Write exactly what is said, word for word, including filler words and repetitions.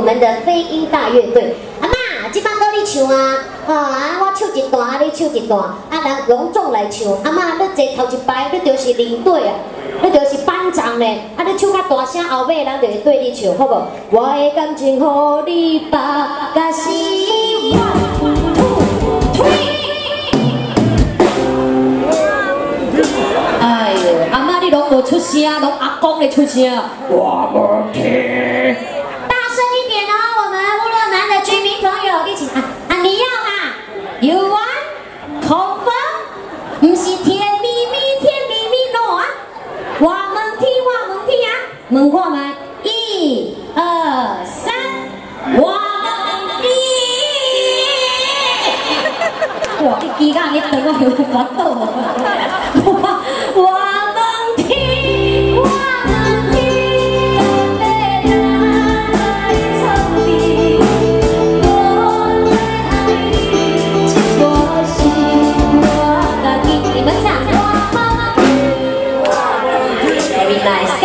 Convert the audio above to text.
们的飞鹰大乐队。阿妈，即摆到你唱啊，吼啊，我唱一段，啊你唱一段，啊人拢总来唱。阿妈，你坐头一排，你就是领队啊，你就是班长咧。啊，你唱较大声，后尾人就会对你唱，好无？我的感情予你把甲是one two three。 哎呦，阿妈你拢无出声，拢阿公咧出声，我无听。大声一点哦，我们乌洛南的居民朋友一起啊啊！你要吗 ？You want？ confirm？ 不是甜蜜蜜，甜蜜蜜喏啊！我问天，我问天啊！问看卖，一、二、三，我问你。哇！你几个你等我有法度我我问天，我问天，要来草地，我最爱你，我心我家己。你们唱，我问天，我问天 ，Very nice。